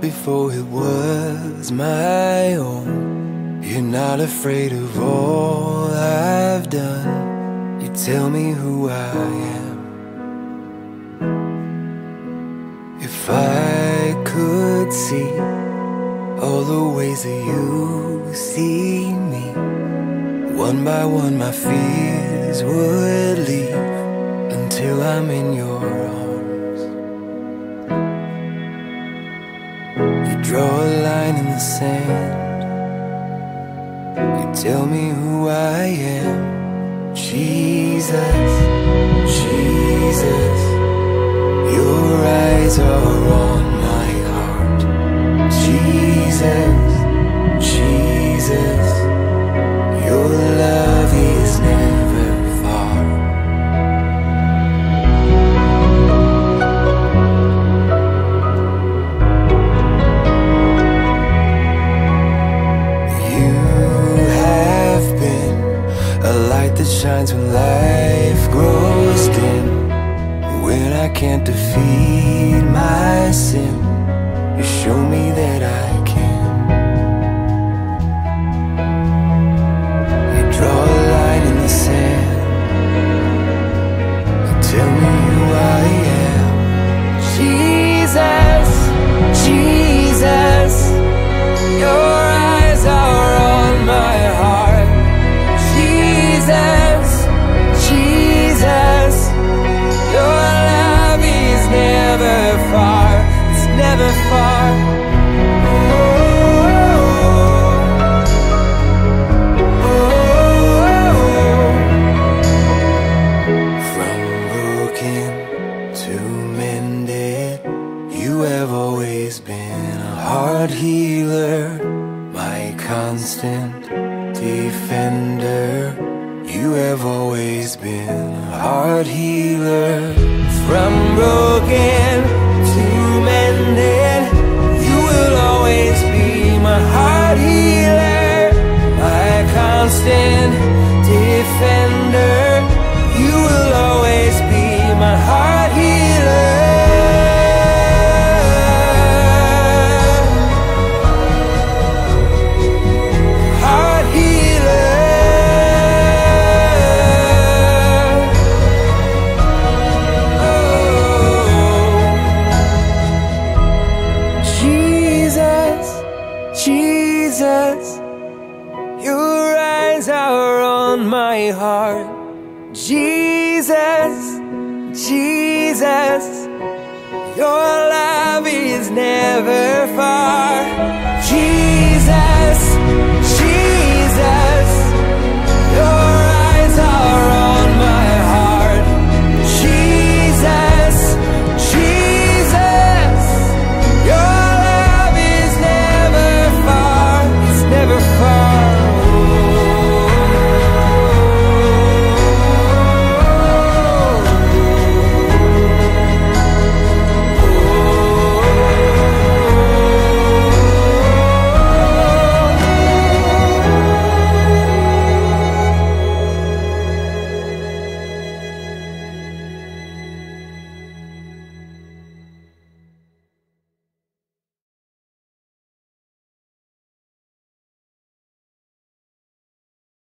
before it was my own. You're not afraid of all I've done. You tell me who I am. If I could see all the ways that you see me, one by one my fears would leave until I'm in your arms. You draw a line in the sand. You tell me who I am. Jesus, Jesus, your eyes are on my heart. Jesus, Jesus, your love is never far. You have been a light that shines when life grows dim. When I can't defeat my sin, you show me that I can. You draw a line in the sand. You tell me who I am. Jesus, Jesus, your eyes are on my heart. Jesus, Jesus, your love is never far. It's never far. From broken to mended, you have always been a heart healer, my constant defender. You have always been a heart healer. From broken to mended, you will always be my heart healer, my constant defender. You will always be my heart healer. Heart healer. Jesus, your eyes are on my heart. Jesus, Jesus, your love is never far. Jesus, Jesus.